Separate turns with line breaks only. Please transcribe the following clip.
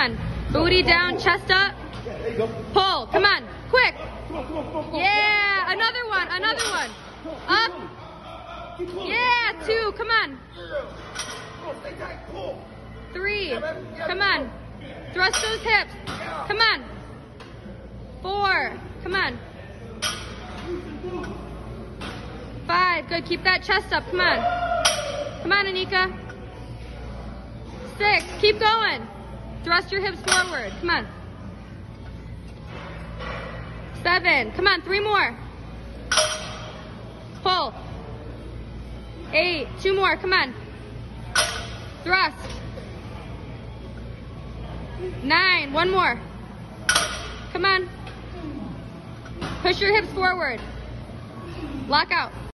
on. Booty down, chest up. Pull. Come on. Quick. Yeah. Another one. Another one. Up. Yeah. 2. Come on. 3. Come on. Thrust those hips. Come on. 4. Come on. 5. Good. Keep that chest up. Come on. Come on, Anika. 6. Keep going. Thrust your hips forward. Come on. 7. Come on. 3 more. Pull. 8. 2 more. Come on. Thrust. 9. 1 more. Come on. Push your hips forward. Lock out.